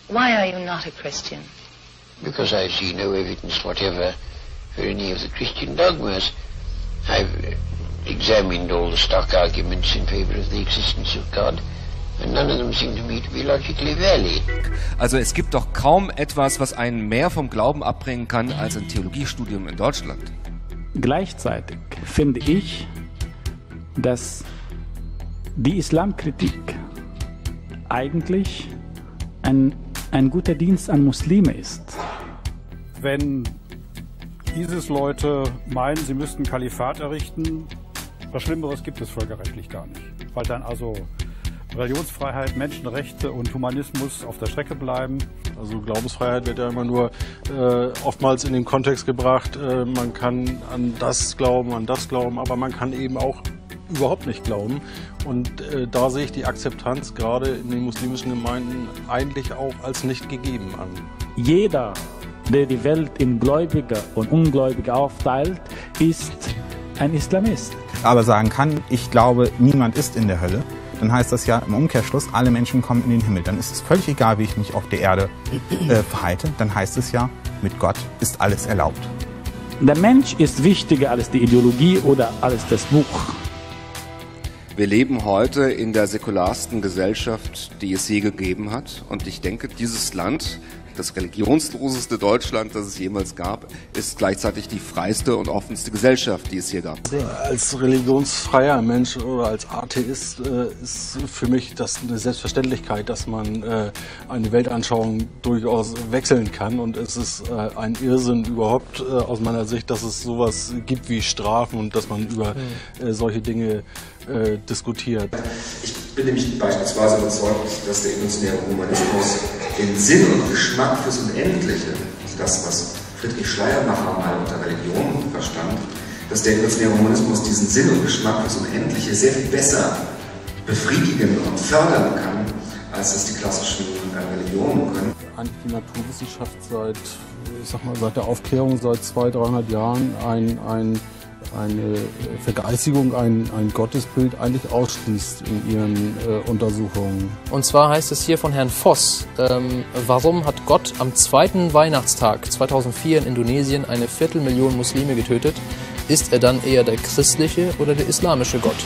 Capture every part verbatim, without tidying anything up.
Why are you not a Christian? Because I see no evidence whatever for any of the Christian dogmas. I've examined all the stock arguments in favor of the existence of God, and none of them seem to me to be logically valid. Also es gibt doch kaum etwas, was einen mehr vom Glauben abbringen kann, als ein Theologiestudium in Deutschland. Gleichzeitig finde ich, dass die Islamkritik eigentlich ein, ein guter Dienst an Muslime ist. Wenn ISIS-Leute meinen, sie müssten ein Kalifat errichten, was Schlimmeres gibt es völkerrechtlich gar nicht. Weil dann also Religionsfreiheit, Menschenrechte und Humanismus auf der Strecke bleiben. Also Glaubensfreiheit wird ja immer nur äh, oftmals in den Kontext gebracht, äh, man kann an das glauben, an das glauben, aber man kann eben auch überhaupt nicht glauben. Und äh, da sehe ich die Akzeptanz gerade in den muslimischen Gemeinden eigentlich auch als nicht gegeben an. Jeder, der die Welt in Gläubige und Ungläubige aufteilt, ist ein Islamist. Aber sagen kann, ich glaube, niemand ist in der Hölle, dann heißt das ja im Umkehrschluss, alle Menschen kommen in den Himmel. Dann ist es völlig egal, wie ich mich auf der Erde äh, verhalte. Dann heißt es ja, mit Gott ist alles erlaubt. Der Mensch ist wichtiger als die Ideologie oder als das Buch. Wir leben heute in der säkularsten Gesellschaft, die es je gegeben hat. Und ich denke, dieses Land, das religionsloseste Deutschland, das es jemals gab, ist gleichzeitig die freiste und offenste Gesellschaft, die es hier gab. Als religionsfreier Mensch oder als Atheist äh, ist für mich das eine Selbstverständlichkeit, dass man äh, eine Weltanschauung durchaus wechseln kann. Und es ist äh, ein Irrsinn überhaupt äh, aus meiner Sicht, dass es sowas gibt wie Strafen und dass man über äh, solche Dinge äh, diskutiert. Ich bin nämlich beispielsweise überzeugt, dass der evolutionäre Humanismus den Sinn und Geschmack fürs Unendliche, also das, was Friedrich Schleiermacher mal unter Religion verstand, dass der evolutionäre Humanismus diesen Sinn und Geschmack fürs Unendliche sehr viel besser befriedigen und fördern kann, als das die klassischen äh, Religionen können. Eigentlich die Naturwissenschaft seit, ich sag mal, seit der Aufklärung, seit zweihundert, dreihundert Jahren ein, ein eine Vergeistigung, ein, ein Gottesbild eigentlich ausschließt in ihren äh, Untersuchungen. Und zwar heißt es hier von Herrn Voss, ähm, warum hat Gott am zweiten Weihnachtstag zweitausendvier in Indonesien eine Viertelmillion Muslime getötet? Ist er dann eher der christliche oder der islamische Gott?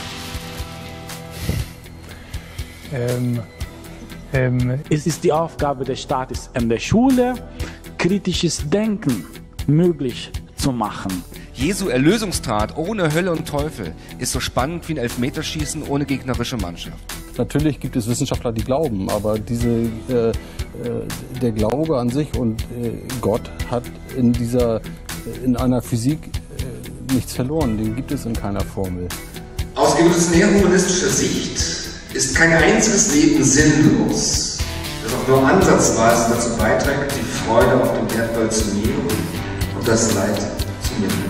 Ähm, ähm, es ist die Aufgabe des Staates in der Schule, kritisches Denken möglich zu machen. Jesu Erlösungstat ohne Hölle und Teufel ist so spannend wie ein Elfmeterschießen ohne gegnerische Mannschaft. Natürlich gibt es Wissenschaftler, die glauben, aber diese, äh, äh, der Glaube an sich und äh, Gott hat in, dieser, in einer Physik äh, nichts verloren. Den gibt es in keiner Formel. Aus evolutionär-humanistischer Sicht ist kein einziges Leben sinnlos, das auch nur ansatzweise dazu beiträgt, die Freude auf dem Erdball zu mehren und das Leid zu mindern.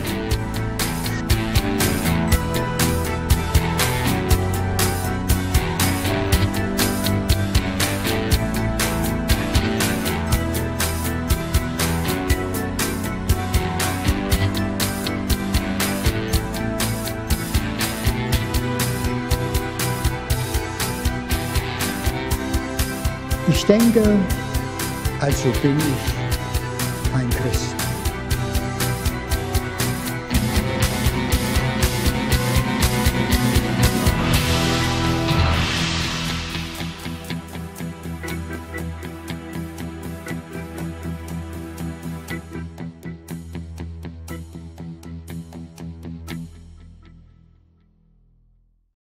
Ich denke, also bin ich ein Christ.